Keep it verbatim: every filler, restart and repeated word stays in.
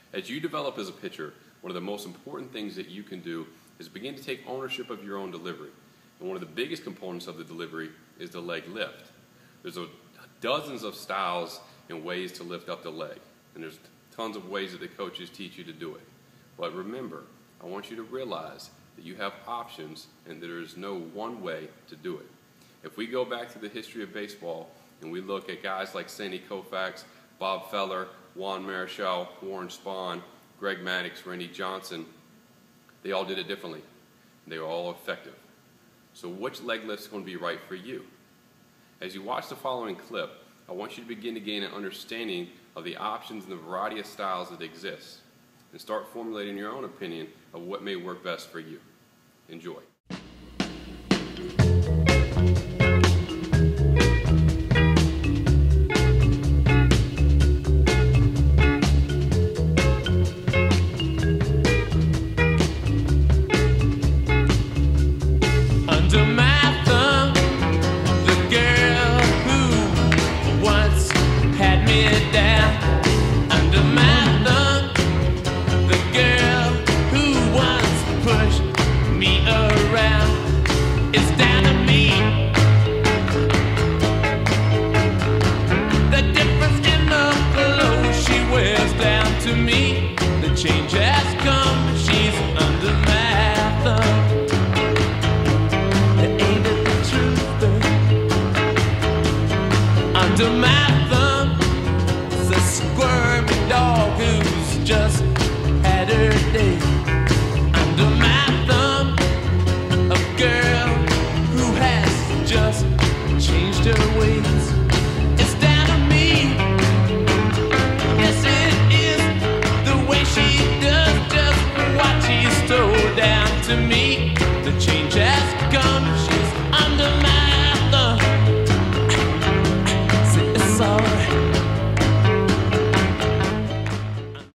As you develop as a pitcher, one of the most important things that you can do is begin to take ownership of your own delivery. And one of the biggest components of the delivery is the leg lift. There's a, dozens of styles and ways to lift up the leg, and there's tons of ways that the coaches teach you to do it. But remember, I want you to realize that you have options and there is no one way to do it. If we go back to the history of baseball and we look at guys like Sandy Koufax, Bob Feller, Juan Marichal, Warren Spahn, Greg Maddux, Randy Johnson, they all did it differently. They were all effective. So which leg lift is going to be right for you? As you watch the following clip, I want you to begin to gain an understanding of the options and the variety of styles that exist, and start formulating your own opinion of what may work best for you. Enjoy. Under my thumb, the girl who once had me down. Under my thumb, the girl who once pushed me around. It's down to me. The difference in the clothes she wears down to me. The change has come, she's under my thumb. Under my thumb is a squirmy dog who's just had her day. Under my thumb, a girl who has just changed her ways. It's down to me. Yes, it is the way she does just what she's told. Down to me, the change has come.